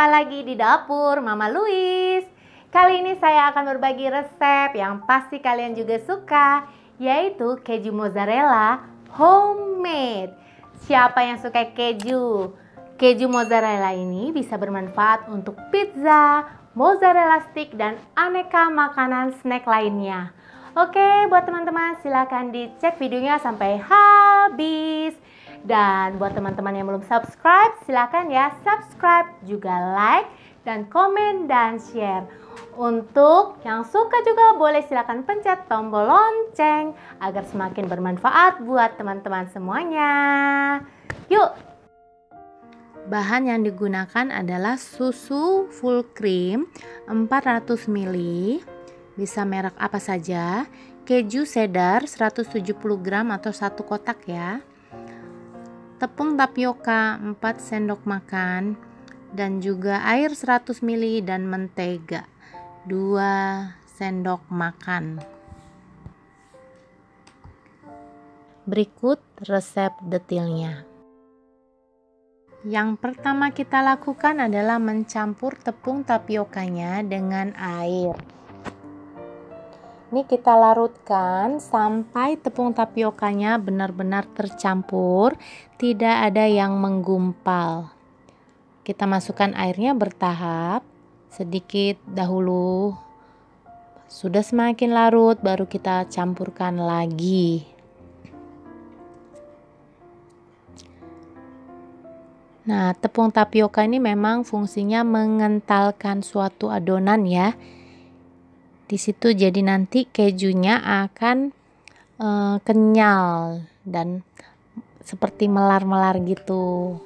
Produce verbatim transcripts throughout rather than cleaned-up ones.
Jumpa lagi di dapur Mama Louise. Kali ini saya akan berbagi resep yang pasti kalian juga suka, yaitu keju mozzarella homemade. Siapa yang suka keju? Keju mozzarella ini bisa bermanfaat untuk pizza, mozzarella stick, dan aneka makanan snack lainnya. Oke, buat teman-teman silahkan dicek videonya sampai habis. Dan buat teman-teman yang belum subscribe, silahkan ya subscribe, juga like, dan komen, dan share. Untuk yang suka juga boleh silahkan pencet tombol lonceng agar semakin bermanfaat buat teman-teman semuanya. Yuk! Bahan yang digunakan adalah susu full cream empat ratus mililiter, bisa merek apa saja, keju cheddar seratus tujuh puluh gram atau satu kotak ya, tepung tapioka empat sendok makan, dan juga air seratus mililiter dan mentega dua sendok makan. Berikut resep detailnya. Yang pertama kita lakukan adalah mencampur tepung tapiokanya dengan air. Ini kita larutkan sampai tepung tapiokanya benar-benar tercampur, tidak ada yang menggumpal. Kita masukkan airnya bertahap, sedikit dahulu. Sudah semakin larut, baru kita campurkan lagi. Nah, tepung tapioka ini memang fungsinya mengentalkan suatu adonan ya. Di situ jadi nanti kejunya akan e, kenyal dan seperti melar-melar gitu.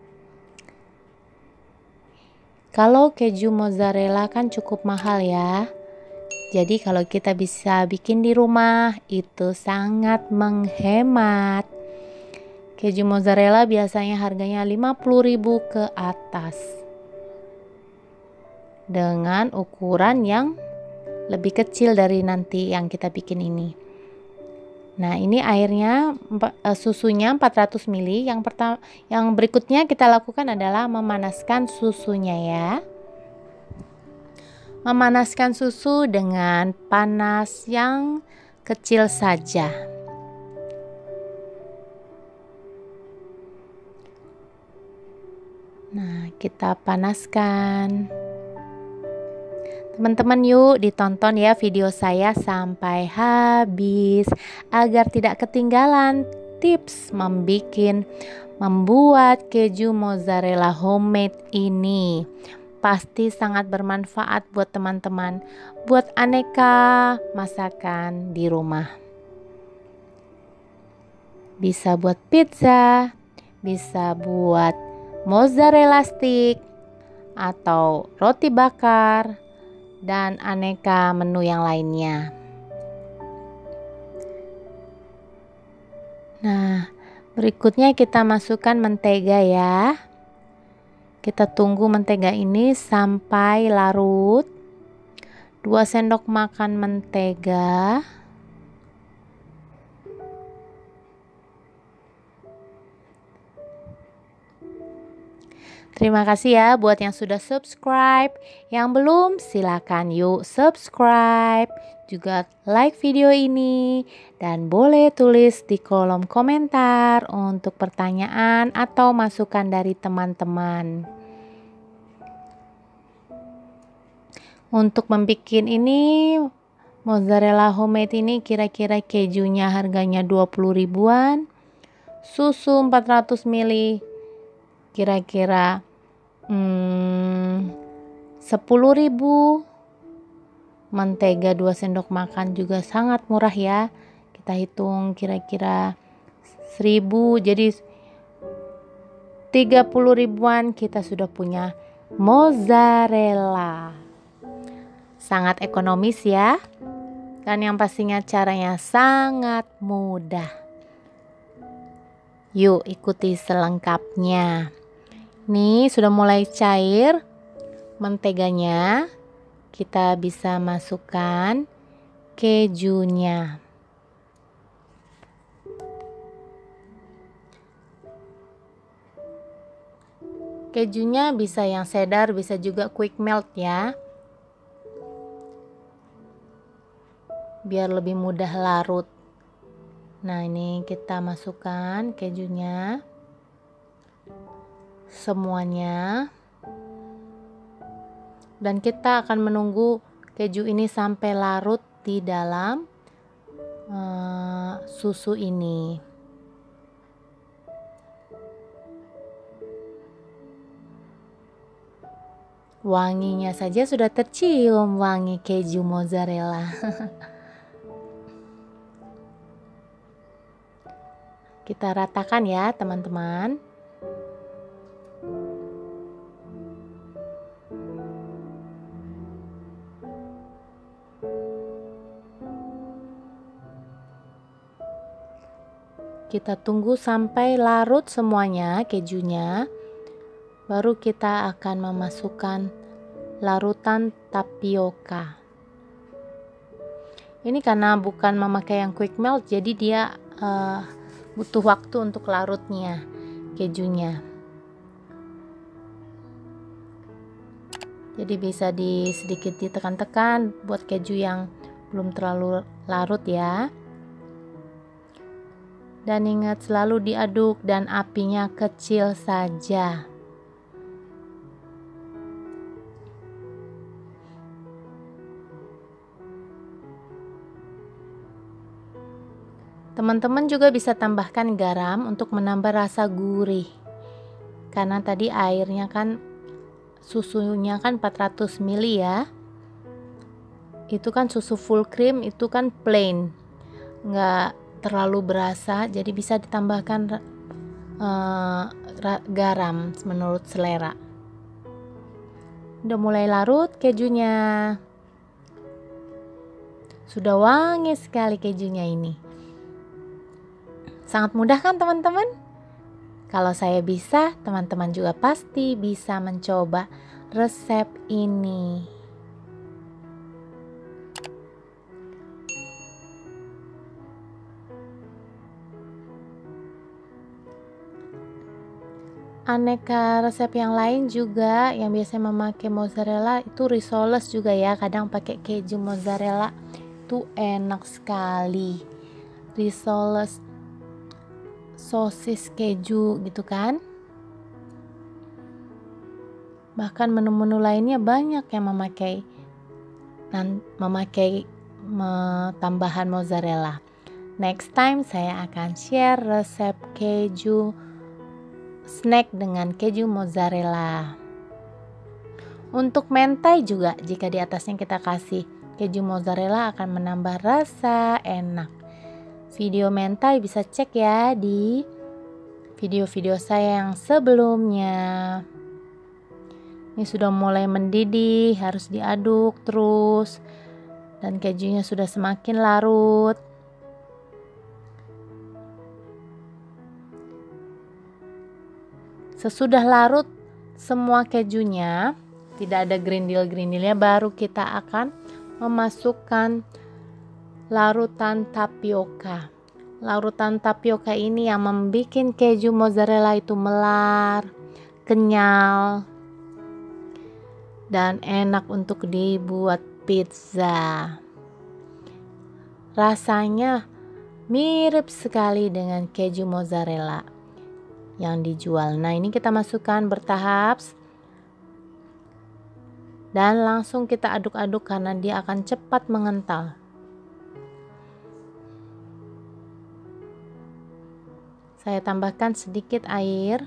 Kalau keju mozzarella kan cukup mahal ya. Jadi kalau kita bisa bikin di rumah itu sangat menghemat. Keju mozzarella biasanya harganya lima puluh ribu ke atas. Dengan ukuran yang lebih kecil dari nanti yang kita bikin ini. Nah, ini airnya, susunya empat ratus mililiter. Yang pertama, yang berikutnya kita lakukan adalah memanaskan susunya ya. Memanaskan susu dengan panas yang kecil saja. Nah, kita panaskan. Teman-teman yuk ditonton ya video saya sampai habis agar tidak ketinggalan tips membikin membuat keju mozzarella homemade ini. Pasti sangat bermanfaat buat teman-teman, buat aneka masakan di rumah. Bisa buat pizza, bisa buat mozzarella stick atau roti bakar, dan aneka menu yang lainnya. Nah, berikutnya kita masukkan mentega ya. Kita tunggu mentega ini sampai larut. dua sendok makan mentega. Terima kasih ya buat yang sudah subscribe. Yang belum silakan yuk subscribe. Juga like video ini. Dan boleh tulis di kolom komentar untuk pertanyaan atau masukan dari teman-teman. Untuk membuat ini mozzarella homemade ini kira-kira kejunya harganya dua puluh ribuan. Susu empat ratus mililiter kira-kira hmm, sepuluh ribu. Mentega dua sendok makan juga sangat murah ya. Kita hitung kira-kira seribu, jadi tiga puluh ribuan kita sudah punya mozzarella. Sangat ekonomis ya. Dan yang pastinya caranya sangat mudah. Yuk ikuti selengkapnya. Nih sudah mulai cair menteganya. Kita bisa masukkan kejunya. Kejunya bisa yang cheddar, bisa juga quick melt ya, biar lebih mudah larut. Nah, ini kita masukkan kejunya semuanya, dan kita akan menunggu keju ini sampai larut di dalam uh, susu ini. Wanginya saja sudah tercium, wangi keju mozzarella. Kita ratakan ya teman-teman. Kita tunggu sampai larut semuanya kejunya. Baru kita akan memasukkan larutan tapioka. Ini karena bukan memakai yang quick melt, jadi dia uh, butuh waktu untuk larutnya kejunya. Jadi bisa di sedikit ditekan-tekan buat keju yang belum terlalu larut ya. Dan ingat selalu diaduk dan apinya kecil saja. Teman-teman juga bisa tambahkan garam untuk menambah rasa gurih. Karena tadi airnya kan, susunya kan empat ratus mililiter ya. Itu kan susu full cream, itu kan plain, nggak terlalu berasa, jadi bisa ditambahkan uh, garam menurut selera. Udah mulai larut kejunya. Sudah wangi sekali kejunya ini. Sangat mudah kan teman-teman? Kalau saya bisa, teman-teman juga pasti bisa mencoba resep ini. Aneka resep yang lain juga yang biasanya memakai mozzarella itu risoles juga ya, kadang pakai keju mozzarella, itu enak sekali. Risoles sosis keju gitu kan. Bahkan menu-menu lainnya banyak yang memakai dan memakai me, tambahan mozzarella. Next time saya akan share resep keju snack dengan keju mozzarella. Untuk mentai juga, jika di atasnya kita kasih keju mozzarella akan menambah rasa enak. Video mentai bisa cek ya di video-video saya yang sebelumnya. Ini sudah mulai mendidih, harus diaduk terus, dan kejunya sudah semakin larut. Sesudah larut semua kejunya, tidak ada grindil-grindilnya, baru kita akan memasukkan larutan tapioka. Larutan tapioka ini yang membuat keju mozzarella itu melar, kenyal, dan enak untuk dibuat pizza. Rasanya mirip sekali dengan keju mozzarella yang dijual. Nah, ini kita masukkan bertahap dan langsung kita aduk-aduk karena dia akan cepat mengental. Saya tambahkan sedikit air.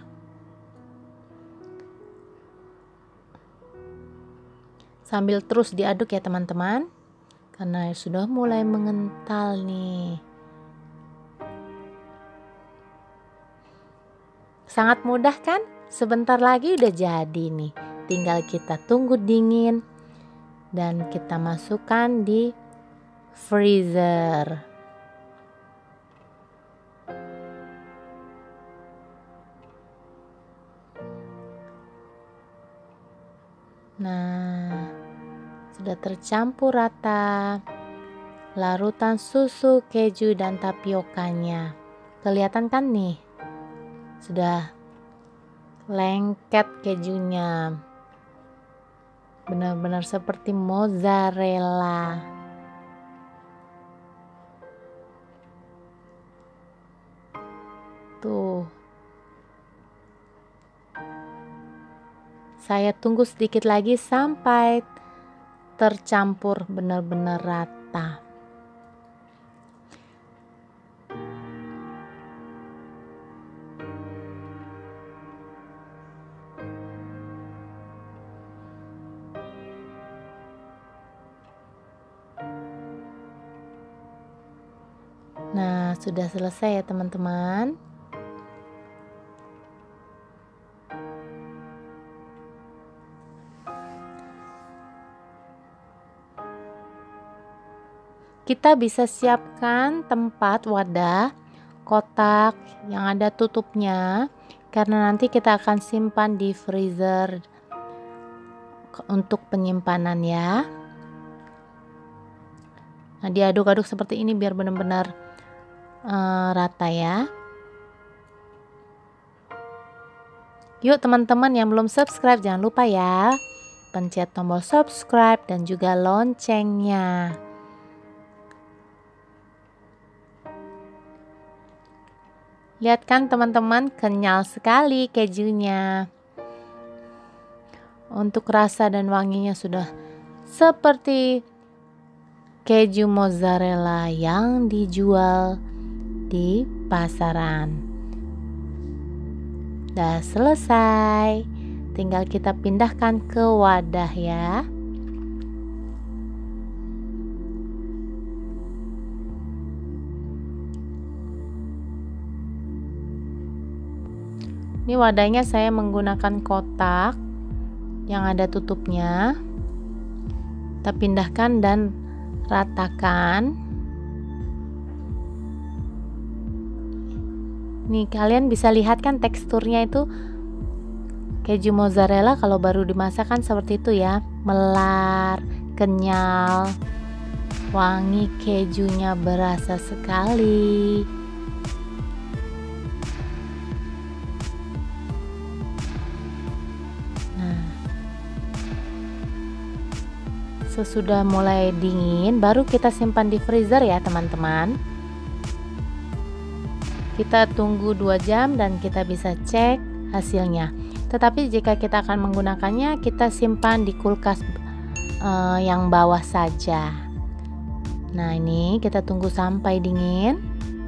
Sambil terus diaduk ya teman-teman, karena sudah mulai mengental nih. Sangat mudah kan? Sebentar lagi udah jadi nih. Tinggal kita tunggu dingin dan kita masukkan di freezer. Nah, sudah tercampur rata larutan susu, keju, dan tapiokanya. Kelihatan kan nih? Sudah lengket kejunya. Benar-benar seperti mozzarella. Tuh. Saya tunggu sedikit lagi sampai tercampur benar-benar rata. Nah, sudah selesai ya teman-teman. Kita bisa siapkan tempat wadah kotak yang ada tutupnya, karena nanti kita akan simpan di freezer untuk penyimpanan ya. Nah, diaduk-aduk seperti ini biar benar-benar uh, rata ya. Yuk teman-teman yang belum subscribe, jangan lupa ya pencet tombol subscribe dan juga loncengnya. Lihat kan teman-teman, kenyal sekali kejunya. Untuk rasa dan wanginya sudah seperti keju mozzarella yang dijual di pasaran. Udah selesai, tinggal kita pindahkan ke wadah ya. Ini wadahnya saya menggunakan kotak yang ada tutupnya. Kita pindahkan dan ratakan. Nih kalian bisa lihat kan teksturnya itu keju mozzarella kalau baru dimasak kan seperti itu ya, melar, kenyal, wangi kejunya berasa sekali. Sesudah mulai dingin baru kita simpan di freezer ya teman-teman. Kita tunggu dua jam dan kita bisa cek hasilnya. Tetapi jika kita akan menggunakannya, kita simpan di kulkas uh, yang bawah saja. Nah, ini kita tunggu sampai dingin.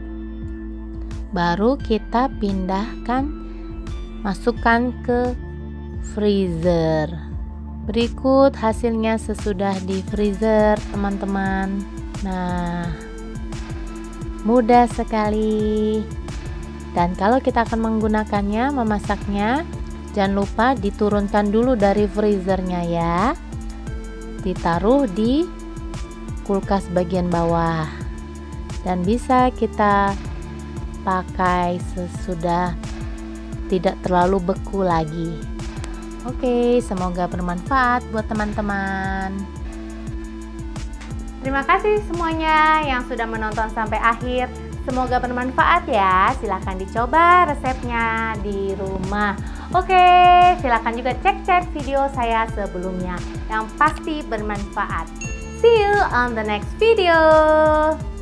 Baru kita pindahkan, masukkan ke freezer. Berikut hasilnya sesudah di freezer teman-teman. Nah, mudah sekali. Dan kalau kita akan menggunakannya, memasaknya, jangan lupa diturunkan dulu dari freezernya ya. Ditaruh di kulkas bagian bawah. Dan bisa kita pakai sesudah tidak terlalu beku lagi. Oke, semoga bermanfaat buat teman-teman. Terima kasih semuanya yang sudah menonton sampai akhir. Semoga bermanfaat ya. Silahkan dicoba resepnya di rumah. Oke, silahkan juga cek-cek video saya sebelumnya yang pasti bermanfaat. See you on the next video.